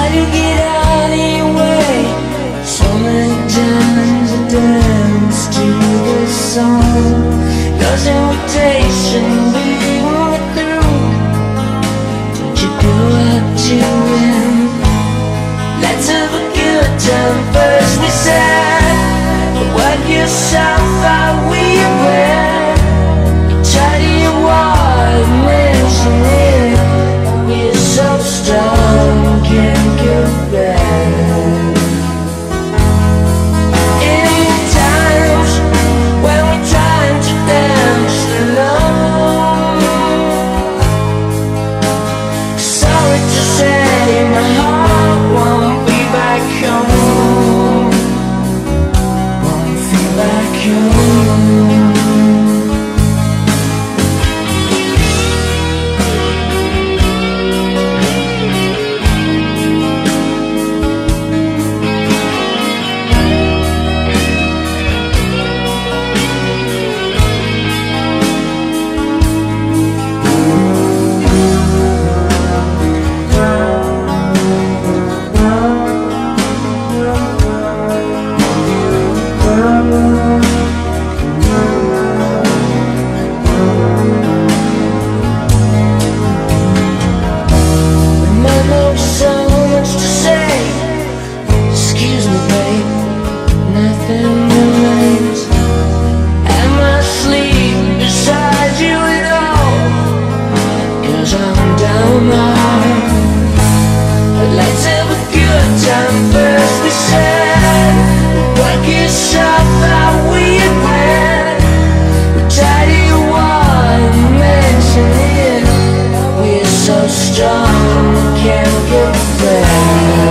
to get out of your way. So many times I danced to this song. Lost invitation, we were through. Did you go up to him? Let's have a good time. First we said, work yourself out, we went. Try to your wall, mention it. We're so strong, can't go back. In times when we're trying to dance alone, sorry to say, my heart won't be back home. Won't feel back home. So strong, can't go back.